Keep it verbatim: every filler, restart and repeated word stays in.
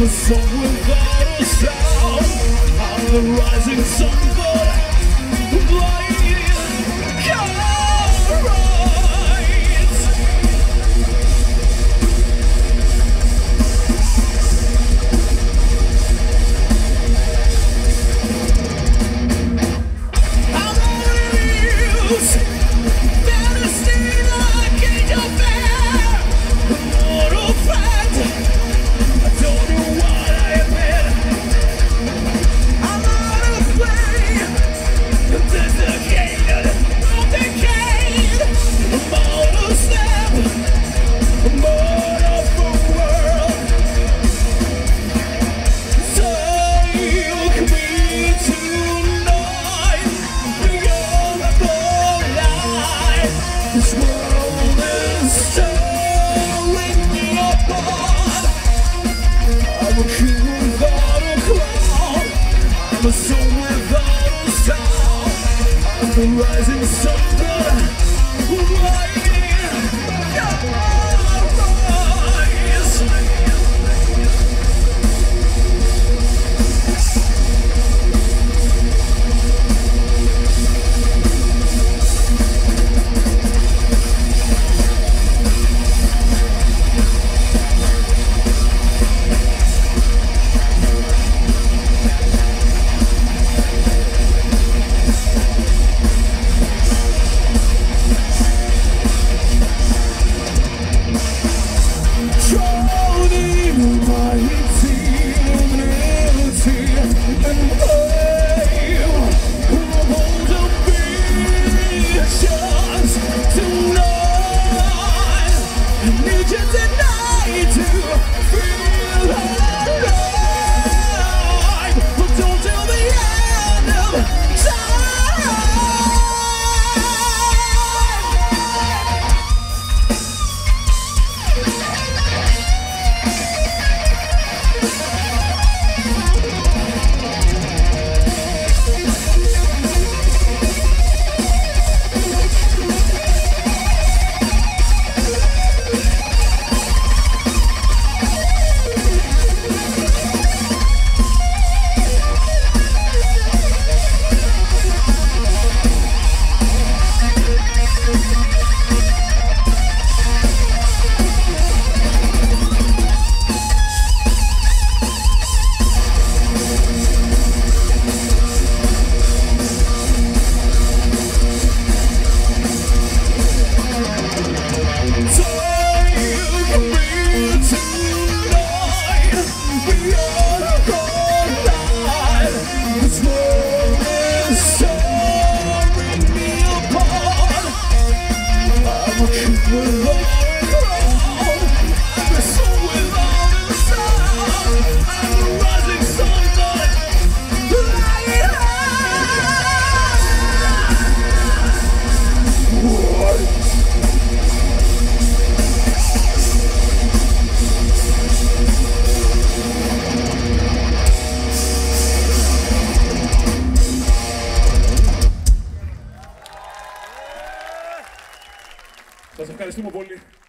I'm a song without a sound. I'm the rising sun, but blind can't rise. I'm always devastated, like angel fair. Mortal friend, I don't know what I admit. I'm out of play, desiccated, I'm decayed. I'm out of step, I'm out of the world. Take me tonight, beyond the light. This world is tearing me apart. I'm a king without a crown. I'm a song without a sound. I'm the rising sun, but lightning can't rise. Σας ευχαριστούμε πολύ.